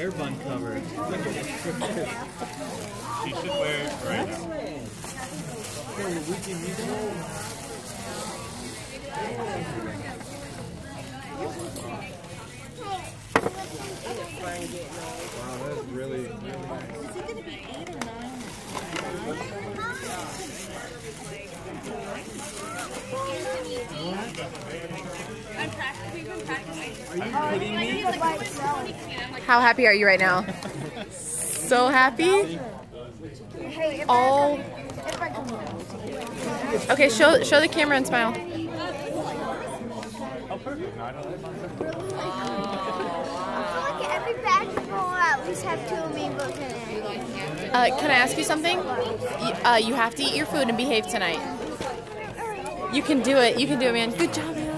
hair bun cover. She should wear it right now. Wow, that's really nice. Is it going to be 8 or 9? We've been practicing. Are you kidding me? How happy are you right now? So happy? All. Okay, show the camera and smile. Every basketball will at least have 2 rainbows in it. Can I ask you something? You have to eat your food and behave tonight. You can do it. You can do it, man. Good job, man.